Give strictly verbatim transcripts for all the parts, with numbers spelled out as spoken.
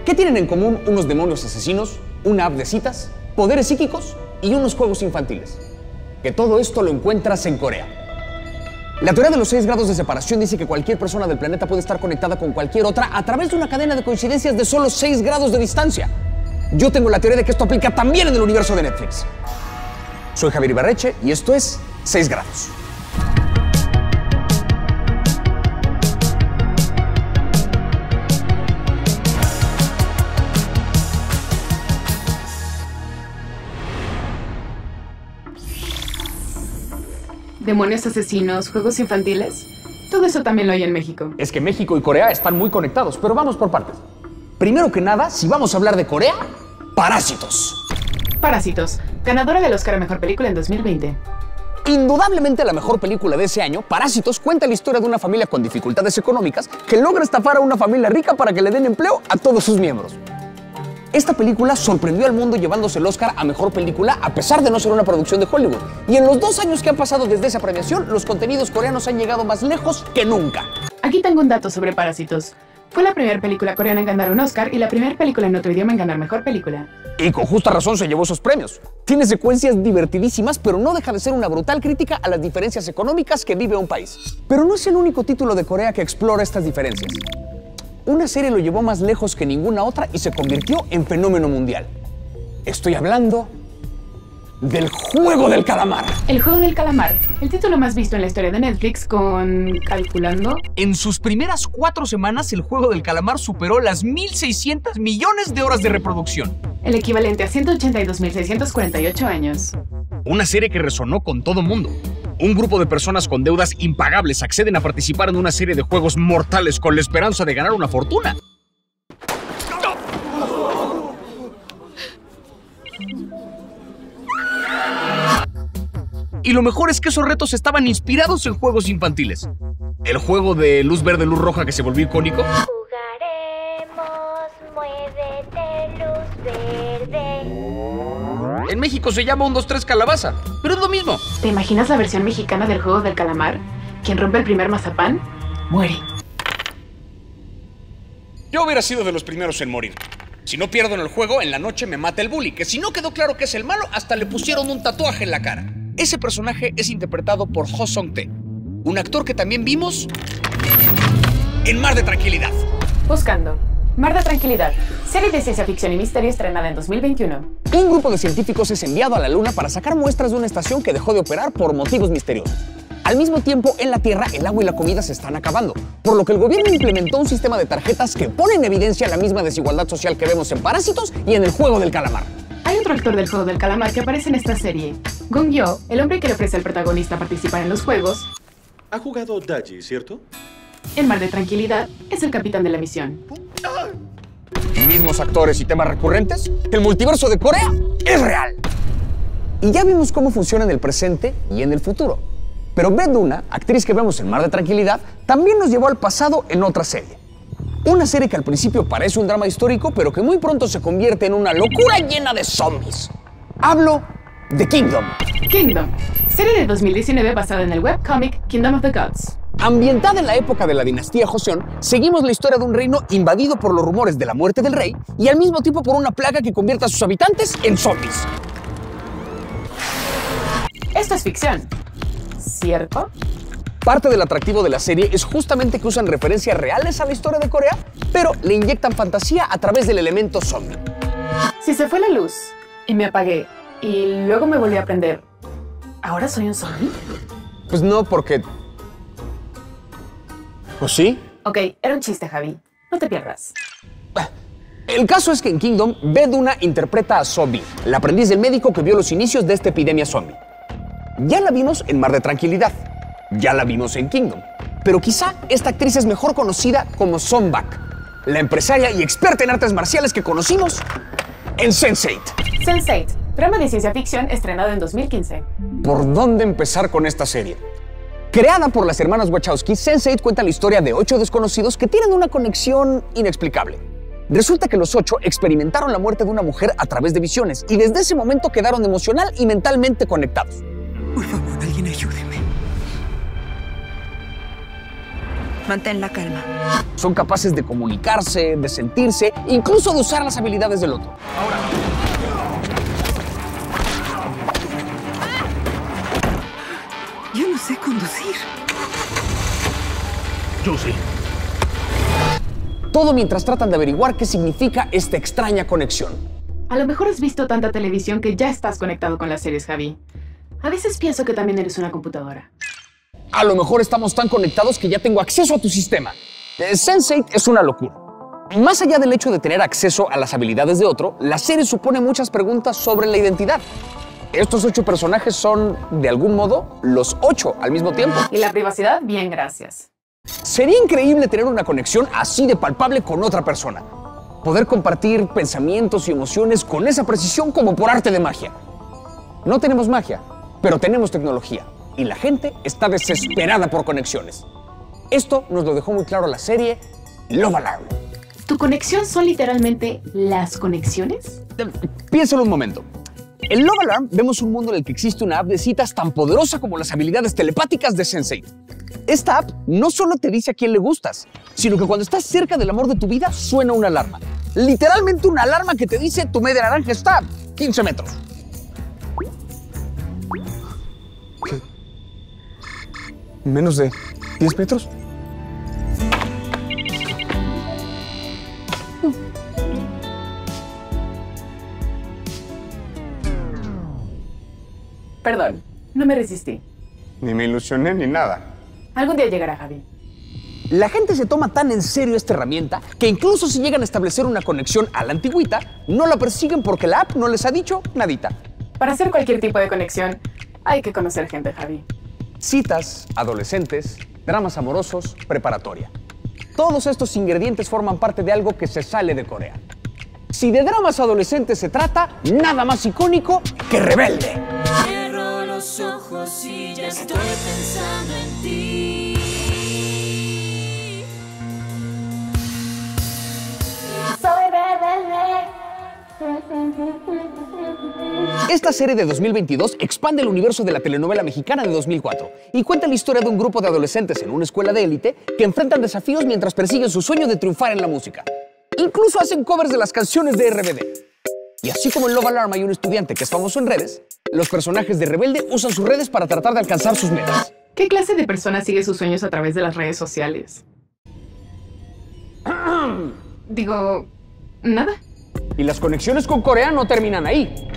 ¿Qué tienen en común unos demonios asesinos, una app de citas, poderes psíquicos y unos juegos infantiles? Que todo esto lo encuentras en Corea. La teoría de los seis grados de separación dice que cualquier persona del planeta puede estar conectada con cualquier otra a través de una cadena de coincidencias de solo seis grados de distancia. Yo tengo la teoría de que esto aplica también en el universo de Netflix. Soy Javier Ibarreche y esto es seis grados. Demonios asesinos, juegos infantiles. Todo eso también lo hay en México. Es que México y Corea están muy conectados, pero vamos por partes. Primero que nada, si vamos a hablar de Corea, Parásitos. Parásitos, ganadora del Oscar a Mejor Película en dos mil veinte. Indudablemente la mejor película de ese año, Parásitos cuenta la historia de una familia con dificultades económicas que logra estafar a una familia rica para que le den empleo a todos sus miembros. Esta película sorprendió al mundo llevándose el Oscar a Mejor Película a pesar de no ser una producción de Hollywood. Y en los dos años que han pasado desde esa premiación, los contenidos coreanos han llegado más lejos que nunca. Aquí tengo un dato sobre Parásitos. Fue la primera película coreana en ganar un Oscar y la primera película en otro idioma en ganar Mejor Película. Y con justa razón se llevó esos premios. Tiene secuencias divertidísimas, pero no deja de ser una brutal crítica a las diferencias económicas que vive un país. Pero no es el único título de Corea que explora estas diferencias. Una serie lo llevó más lejos que ninguna otra y se convirtió en fenómeno mundial. Estoy hablando del Juego del Calamar. El Juego del Calamar, el título más visto en la historia de Netflix con... calculando... En sus primeras cuatro semanas, el Juego del Calamar superó las mil seiscientos millones de horas de reproducción. El equivalente a ciento ochenta y dos mil seiscientos cuarenta y ocho años. Una serie que resonó con todo mundo. Un grupo de personas con deudas impagables acceden a participar en una serie de juegos mortales con la esperanza de ganar una fortuna. Y lo mejor es que esos retos estaban inspirados en juegos infantiles. El juego de luz verde, luz roja que se volvió icónico. Jugaremos, muévete, luz verde. En México se llama un dos tres calabaza, pero es lo mismo. ¿Te imaginas la versión mexicana del Juego del Calamar? Quien rompe el primer mazapán, muere. Yo hubiera sido de los primeros en morir. Si no pierdo en el juego, en la noche me mata el bully, que si no quedó claro que es el malo, hasta le pusieron un tatuaje en la cara. Ese personaje es interpretado por Ho Sung-tae, un actor que también vimos en Mar de Tranquilidad. Buscando. Mar de Tranquilidad, serie de ciencia ficción y misterio estrenada en dos mil veintiuno. Un grupo de científicos es enviado a la Luna para sacar muestras de una estación que dejó de operar por motivos misteriosos. Al mismo tiempo, en la Tierra, el agua y la comida se están acabando, por lo que el gobierno implementó un sistema de tarjetas que pone en evidencia la misma desigualdad social que vemos en Parásitos y en el Juego del Calamar. Hay otro actor del Juego del Calamar que aparece en esta serie. Gong Yoo, el hombre que le ofrece al protagonista participar en los juegos. Ha jugado Daji, ¿cierto? En Mar de Tranquilidad, es el capitán de la misión. Mismos actores y temas recurrentes, el multiverso de Corea es real. Y ya vimos cómo funciona en el presente y en el futuro. Pero Bae Doona, actriz que vemos en Mar de Tranquilidad, también nos llevó al pasado en otra serie. Una serie que al principio parece un drama histórico, pero que muy pronto se convierte en una locura llena de zombies. Hablo de Kingdom. Kingdom, serie de dos mil diecinueve basada en el webcomic Kingdom of the Gods. Ambientada en la época de la dinastía Joseon, seguimos la historia de un reino invadido por los rumores de la muerte del rey y al mismo tiempo por una plaga que convierte a sus habitantes en zombies. Esto es ficción, ¿cierto? Parte del atractivo de la serie es justamente que usan referencias reales a la historia de Corea, pero le inyectan fantasía a través del elemento zombie. Si se fue la luz y me apagué y luego me volví a prender, ¿ahora soy un zombie? Pues no, porque... ¿O sí? Ok, era un chiste, Javi. No te pierdas. El caso es que en Kingdom, Bae Doona interpreta a Sobi, la aprendiz del médico que vio los inicios de esta epidemia zombie. Ya la vimos en Mar de Tranquilidad. Ya la vimos en Kingdom. Pero quizá esta actriz es mejor conocida como Song Bak, la empresaria y experta en artes marciales que conocimos en sense eight. sense eight, drama de ciencia ficción estrenado en dos mil quince. ¿Por dónde empezar con esta serie? Creada por las hermanas Wachowski, sense eight cuenta la historia de ocho desconocidos que tienen una conexión inexplicable. Resulta que los ocho experimentaron la muerte de una mujer a través de visiones y desde ese momento quedaron emocional y mentalmente conectados. Por favor, alguien ayúdeme. Mantén la calma. Son capaces de comunicarse, de sentirse, incluso de usar las habilidades del otro. Ahora. Yo no sé conducir. Yo sí. Todo mientras tratan de averiguar qué significa esta extraña conexión. A lo mejor has visto tanta televisión que ya estás conectado con las series, Javi. A veces pienso que también eres una computadora. A lo mejor estamos tan conectados que ya tengo acceso a tu sistema. Eh, sense eight es una locura. Más allá del hecho de tener acceso a las habilidades de otro, la serie supone muchas preguntas sobre la identidad. Estos ocho personajes son, de algún modo, los ocho al mismo tiempo. ¿Y la privacidad? Bien, gracias. Sería increíble tener una conexión así de palpable con otra persona. Poder compartir pensamientos y emociones con esa precisión como por arte de magia. No tenemos magia, pero tenemos tecnología. Y la gente está desesperada por conexiones. Esto nos lo dejó muy claro la serie Love Alarm. ¿Tu conexión son literalmente las conexiones? Eh, Piénsalo un momento. En Love Alarm vemos un mundo en el que existe una app de citas tan poderosa como las habilidades telepáticas de sense eight. Esta app no solo te dice a quién le gustas, sino que cuando estás cerca del amor de tu vida suena una alarma. Literalmente una alarma que te dice tu media naranja está a quince metros. ¿Qué? ¿Menos de diez metros? Perdón, no me resistí. Ni me ilusioné ni nada. Algún día llegará, Javi. La gente se toma tan en serio esta herramienta que incluso si llegan a establecer una conexión a la antigüita, no la persiguen porque la app no les ha dicho nadita. Para hacer cualquier tipo de conexión, hay que conocer gente, Javi. Citas, adolescentes, dramas amorosos, preparatoria. Todos estos ingredientes forman parte de algo que se sale de Corea. Si de dramas adolescentes se trata, nada más icónico que Rebelde. Cierro los ojos y ya estoy pensando en ti. Soy rebelde. Esta serie de dos mil veintidós expande el universo de la telenovela mexicana de dos mil cuatro y cuenta la historia de un grupo de adolescentes en una escuela de élite que enfrentan desafíos mientras persiguen su sueño de triunfar en la música. Incluso hacen covers de las canciones de R B D. Y así como en Love Alarm hay un estudiante que es famoso en redes, los personajes de Rebelde usan sus redes para tratar de alcanzar sus metas. ¿Qué clase de persona sigue sus sueños a través de las redes sociales? Digo, nada. Y las conexiones con Corea no terminan ahí.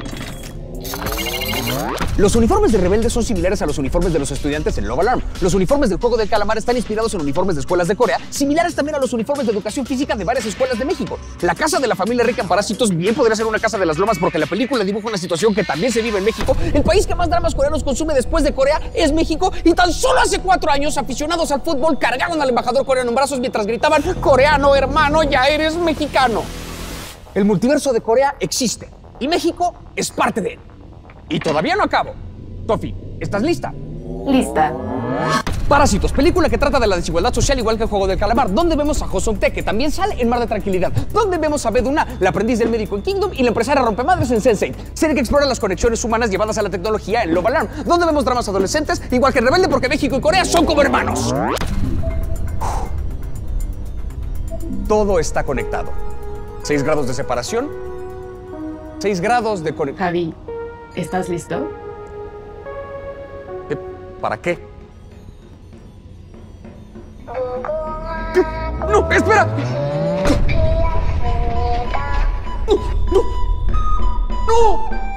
Los uniformes de Rebelde son similares a los uniformes de los estudiantes en Love Alarm. Los uniformes del juego del calamar están inspirados en uniformes de escuelas de Corea, similares también a los uniformes de educación física de varias escuelas de México. La casa de la familia rica en Parásitos bien podría ser una casa de las lomas porque la película dibuja una situación que también se vive en México. El país que más dramas coreanos consume después de Corea es México y tan solo hace cuatro años aficionados al fútbol cargaron al embajador coreano en brazos mientras gritaban "Coreano, hermano, ya eres mexicano". El multiverso de Corea existe y México es parte de él. Y todavía no acabo. Tofi, ¿estás lista? Lista. Parásitos, película que trata de la desigualdad social igual que el juego del calamar, donde vemos a Ho Sung-tae, que también sale en Mar de Tranquilidad, donde vemos a Bae-duna, la aprendiz del médico en Kingdom y la empresaria rompemadres en sense eight, serie que explora las conexiones humanas llevadas a la tecnología en Love Alarm, donde vemos dramas adolescentes igual que en Rebelde porque México y Corea son como hermanos. Todo está conectado. Seis grados de separación, seis grados de conexión. Javi, ¿estás listo? ¿Para qué? ¿Qué? ¡No! ¡Espera! ¡No! ¡No! ¡No!